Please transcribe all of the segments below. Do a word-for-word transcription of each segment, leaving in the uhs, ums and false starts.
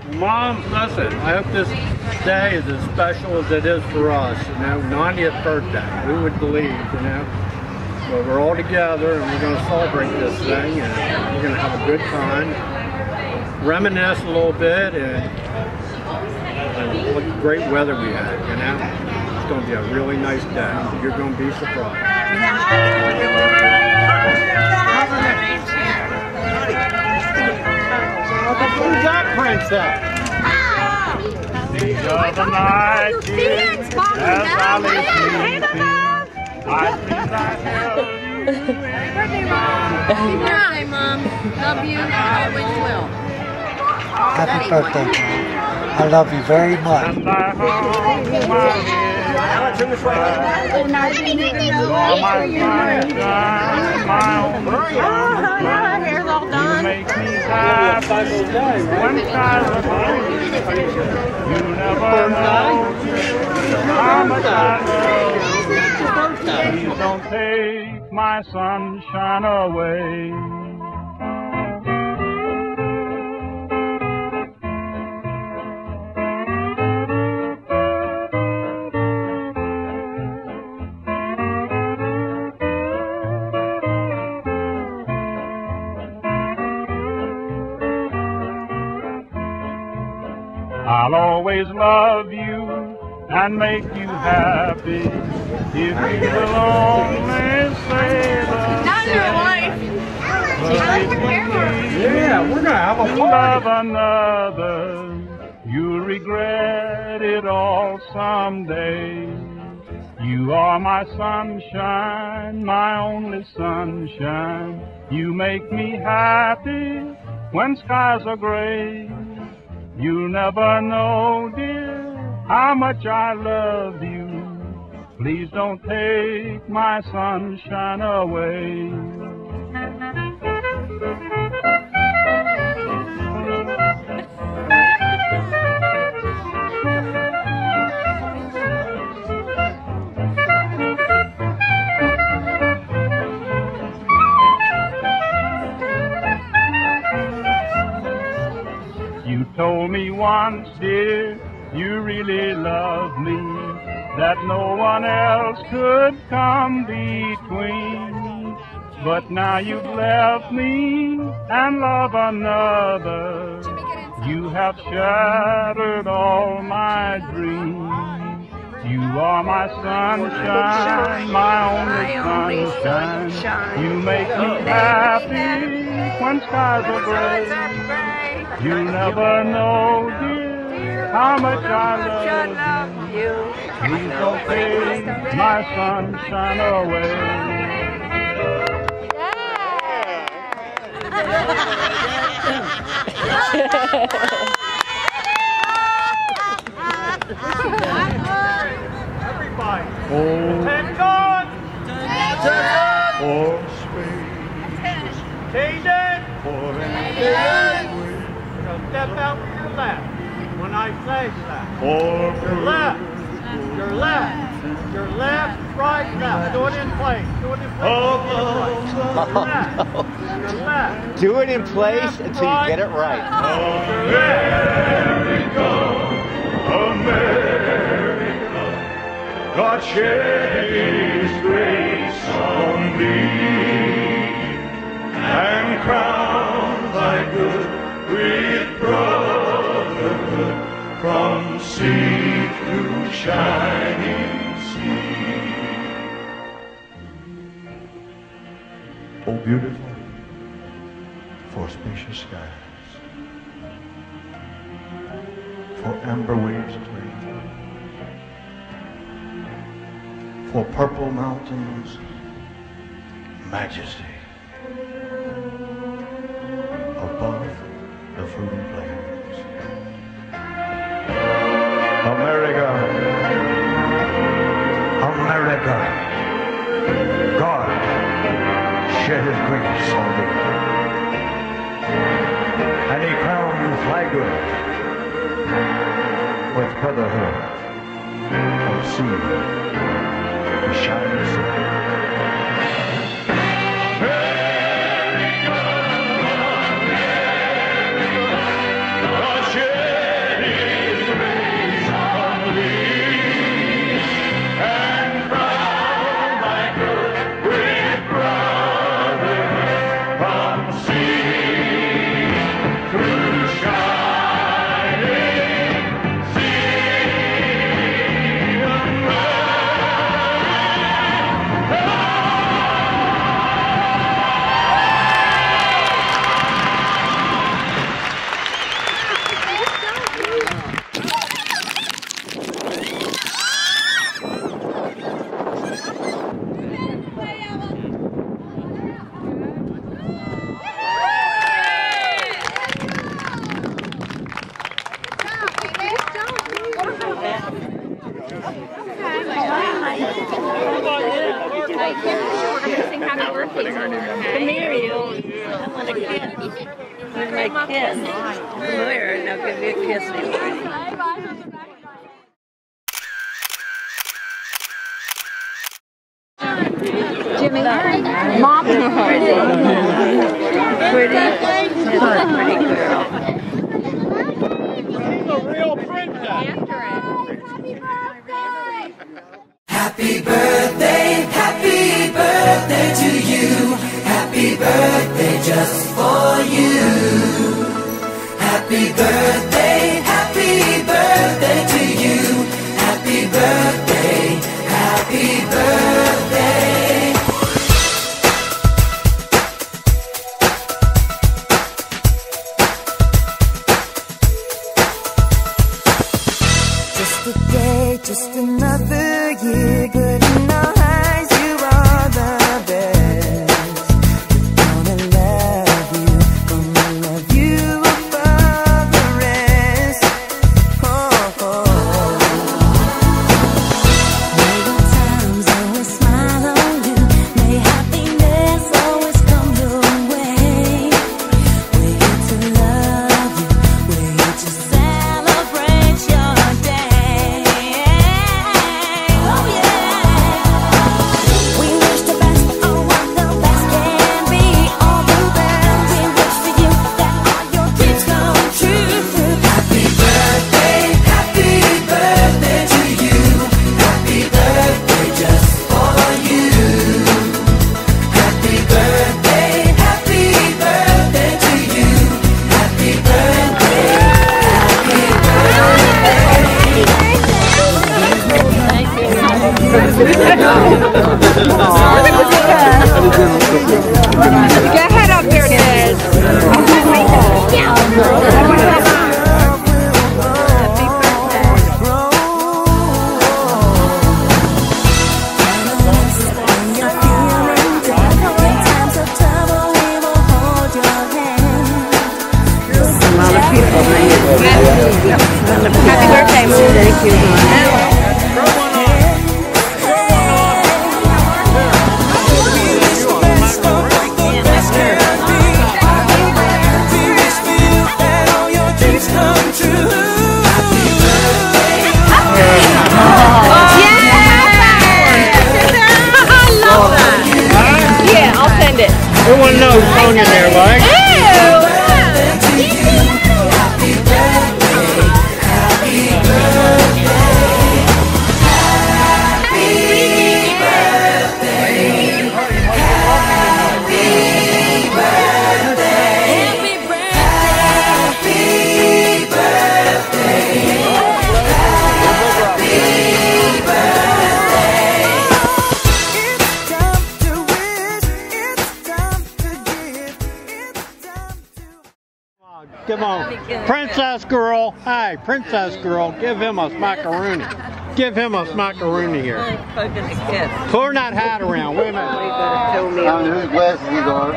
Mom, listen, I hope this day is as special as it is for us, you know, ninetieth birthday. Who would believe, you know? But we're all together and we're going to celebrate this thing and we're going to have a good time, reminisce a little bit, and, and what great weather we had, you know? It's going to be a really nice day. You're going to be surprised. Who's that princess? These are the night, dear, as I lay sleeping. I dreamed I held you. Happy birthday, Mom. Happy birthday, Mom. Love you. Always will. Happy birthday, Mom. I love you very much. And I hold my head. Turn this way. You're my sunshine, my only sunshine. Hair's all done. You make me happy when skies are blue. You never know how much I love you. Please don't take my sunshine away. I'll always love you and make you happy if you will only say the Not your wife. Yeah, we're going to have a party. Love another, you'll regret it all someday. You are my sunshine, my only sunshine. You make me happy when skies are gray. You'll never know, dear, how much I love you. Please don't take my sunshine away. You told me once, dear, you really love me, that no one else could come between. But now you've left me and love another. You have shattered all my dreams. You are my sunshine, my only sunshine. You make me happy when skies are gray. You never know, dear, how much I love you. Please don't take my sunshine away. Everybody. Oh, Attention! Attention! For space. Change it. For So step out with your left when I say that. For Your left. Your left. Your left, right, left. Do it in place. Do it in place. Oh, Your left. Your left. Do it in place until you get it right. America, America, God shed His grace on thee, and crown thy good with brotherhood from sea to shining sea. Oh, beautiful for spacious skies, for amber waves clear, for purple mountains, majesty above the fruiting plains. America, America, God shed His grace on thee, and He crowned thy good with brotherhood from sea to shining sea. America, America, God shed Come here, you. I want a kiss. Where's my kiss? Come here, and I'll give you a kiss. Jimmy, Mom, pretty, pretty, she's a pretty girl. She's a real princess. Happy birthday, happy birthday to you. Happy birthday just for you. Happy birthday, happy birthday to you. Happy birthday, happy birthday. Just a day, just another year, good in our eyes, you are the best. We're gonna love you, gonna love you above the rest. Oh, oh. May good times always smile on you, may happiness always come your way. We're here to love you, we're here to celebrate your day. Get head up here, Dad. Happy birthday, Mom. Thank you. We want to know who's song in there, like. Come on, princess girl. Hey, princess girl, give him a smackaroonie. Give him a smackaroonie here. Turn that hat around. Wait a minute. Um, whose glasses these are?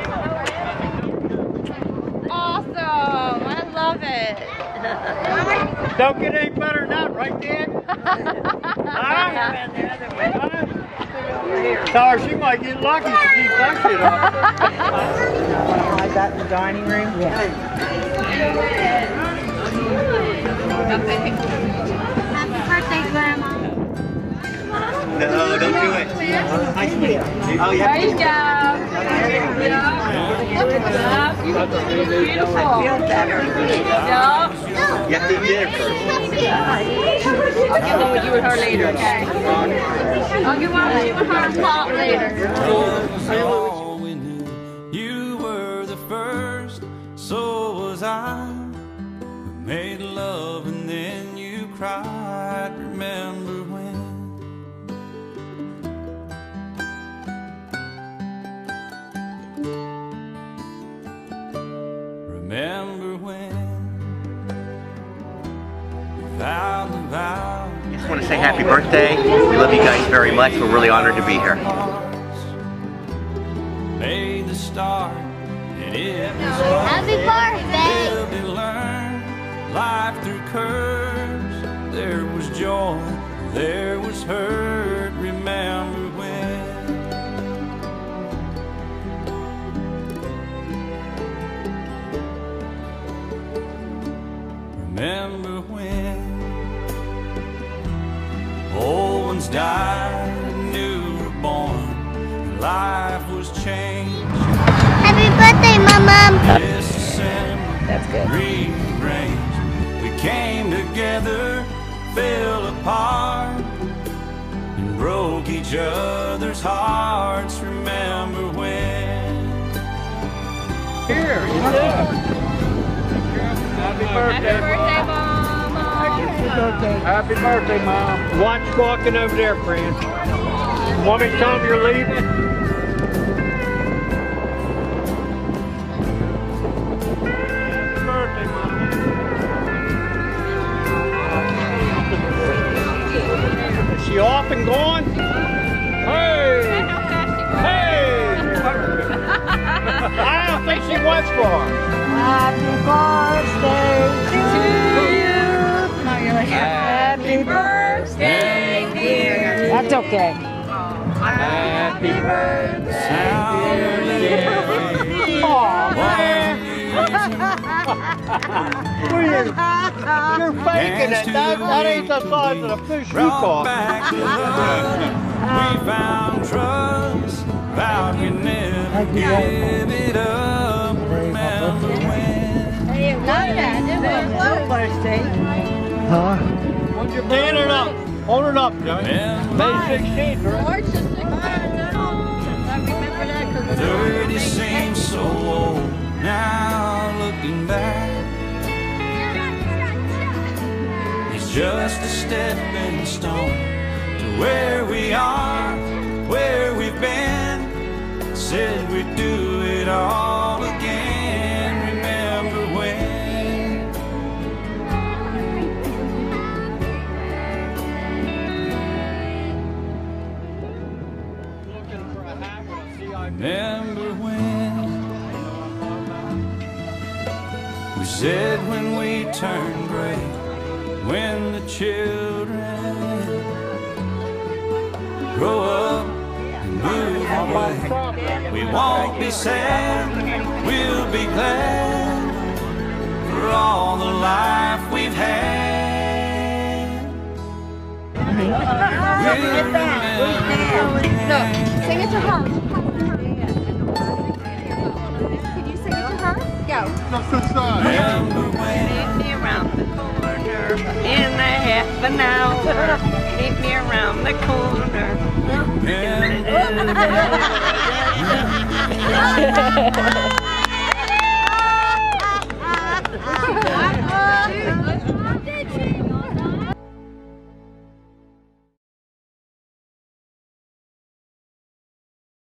Awesome. I love it. Don't get any better than that, right, Dan? Huh? Tell her she might get lucky if she keeps that shit up. Hide that in the dining room? Yeah. Happy birthday, Grandma. No, don't do it. Oh, yeah. There you go. Beautiful. You have to eat dinner first. I'll get one with you and her later, okay? I'll get one with you and her and Pop later. All we knew, you were the first, so was I. We made love and then you cried. Remember when? Remember when? Vowed and vowed. I just want to say happy birthday. We love you guys very much. We're really honored to be here. Made the start, and it was Happy birthday. lived and learned life through curves. There was joy, there was hurt. Remember when? Remember when old ones died and new were born, and life was changed. Happy birthday, Mama! This December, That's good. rearranged. We came together, fell apart, and broke each other's hearts. Remember when? Here, you Happy birthday, Mom. Happy birthday, Mom. Watch walking over there, friend. Want me to tell them you're leaving? Happy birthday, Mom. Is she off and gone? Hey! Hey! I don't think she was far. Happy birthday to you. No, you're like, Happy birthday, dear. That's okay. Happy birthday. You're faking it. That, that ain't the size of the fish you caught. We found trust, vowed we never give it up. Remember when? Huh? Stand it up. Hold it up, Johnny. May sixteenth, right? March the sixteenth. I remember that because thirty seems so old now, looking back. It's just a stepping stone to where we are, where we've been. Said we'd do it all again. Remember when? Remember when we said when we turned gray, when the children grow up and move away, we won't be sad, we'll be glad for all the life we've had. We'll remember. No, sing it to her. Can you sing it to her? Go. Remember when? Meet me around the corner in a half an hour. Meet me around the corner. Remember when?